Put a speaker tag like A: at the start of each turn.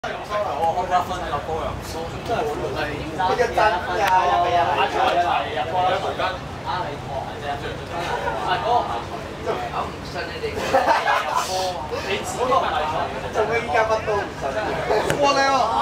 A: 我開得分入波又唔疏，真係
B: 佢就真㗎，
A: 打住一齊入波啦，而家啱你學嘅啫。係嗰個唔係財，我唔信你哋入波，你自己唔係財，
B: 做咩依家乜都唔信？哇你啊！